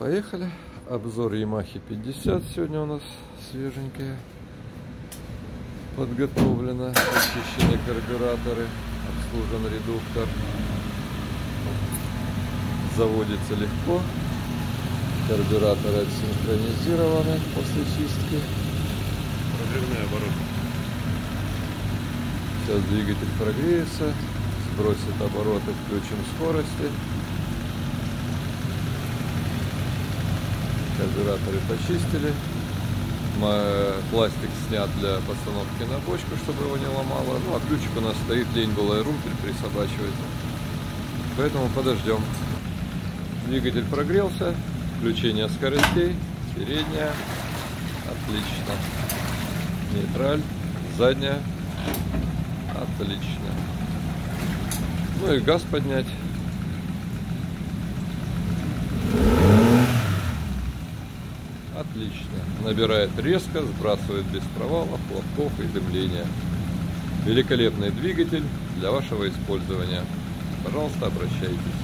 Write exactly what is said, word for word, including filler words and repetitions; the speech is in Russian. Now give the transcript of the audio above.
Поехали. Обзор Ямахи пятьдесят сегодня у нас свеженькая. Подготовлено. Очищены карбюраторы. Обслужен редуктор. Заводится легко. Карбюраторы отсинхронизированы после чистки. Разрывные обороты. Сейчас двигатель прогреется. Сбросит обороты, включим скорости. Карбюраторы почистили. Пластик снят для постановки на бочку, чтобы его не ломало. Ну а ключик у нас стоит, лень было и румпель присобачивается. Поэтому подождем. Двигатель прогрелся. Включение скоростей. Передняя. Отлично. Нейтраль. Задняя. Отлично. Ну и газ поднять. Отлично. Набирает резко, сбрасывает без провалов, хлопков и дымления. Великолепный двигатель для вашего использования. Пожалуйста, обращайтесь.